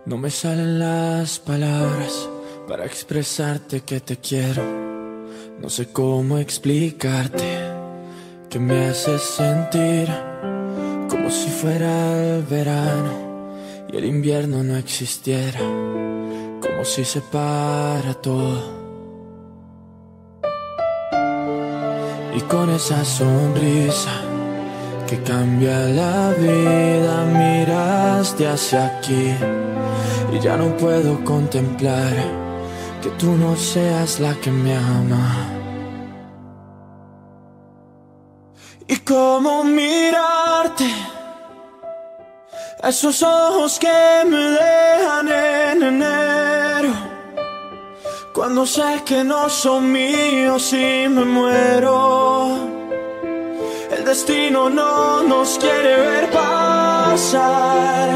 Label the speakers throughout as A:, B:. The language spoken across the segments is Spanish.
A: No me salen las palabras para expresarte que te quiero. No sé cómo explicarte que me haces sentir como si fuera el verano y el invierno no existiera, como si se para todo. Y con esa sonrisa que cambia la vida, miraste hacia aquí y ya no puedo contemplar que tú no seas la que me ama. Y cómo mirarte, esos ojos que me dejan en enero, cuando sé que no son míos y me muero. El destino no nos quiere ver pasar.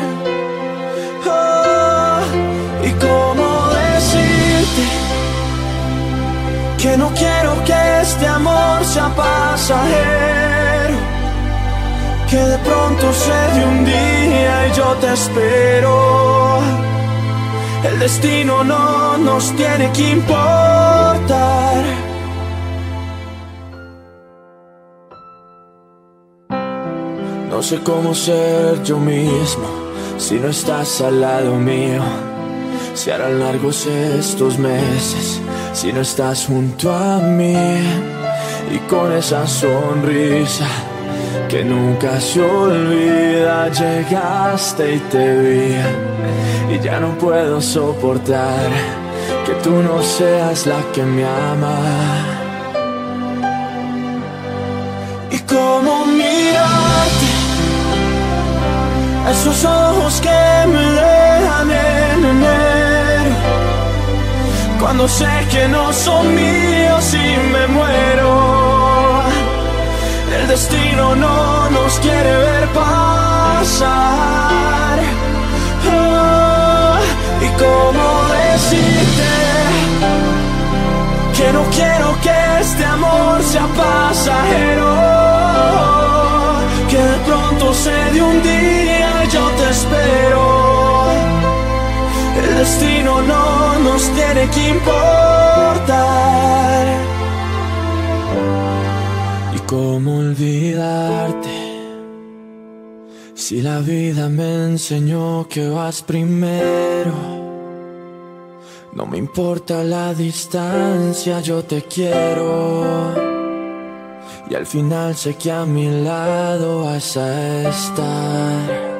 A: Oh, y cómo decirte que no quiero que este amor sea pasajero, que de pronto se dé un día y yo te espero. El destino no nos tiene que importar. No sé cómo ser yo mismo si no estás al lado mío. Se harán largos estos meses si no estás junto a mí. Y con esa sonrisa que nunca se olvida, llegaste y te vi. Y ya no puedo soportar que tú no seas la que me ama. Y cómo mirarte, esos ojos que me dejan en enero, cuando sé que no son míos y me muero. El destino no nos quiere ver pasar. Oh, y cómo decirte que no quiero que este amor sea pasajero, que de pronto se dé un día y yo te espero. El destino no nos tiene que importar. ¿Y cómo olvidarte si la vida me enseñó que vas primero? No me importa la distancia, yo te quiero. Y al final sé que a mi lado vas a estar.